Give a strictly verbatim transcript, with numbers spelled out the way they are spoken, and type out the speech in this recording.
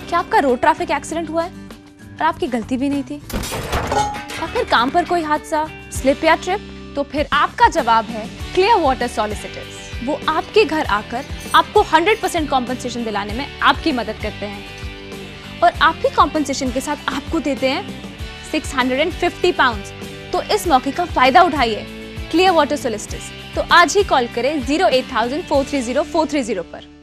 क्या आपका road traffic accident हुआ है और आपकी गलती भी नहीं थी? या फिर काम पर कोई हादसा, स्लिप या ट्रिप? तो फिर आपका जवाब है क्लियर वाटर सॉलिसिटर्स। वो आपके घर आकर आपको हंड्रेड परसेंट कॉम्पनसेशन दिलाने में आपकी मदद करते हैं और आपकी कॉम्पनसेशन के साथ आपको देते हैं सिक्स हंड्रेड फिफ्टी पाउंड्स। तो इस मौके का फायदा उठाइए क्लियर वाटर सॉलिसिटर्स। तो आज ही कॉल करें zero eight thousand four three zero four three zero पर।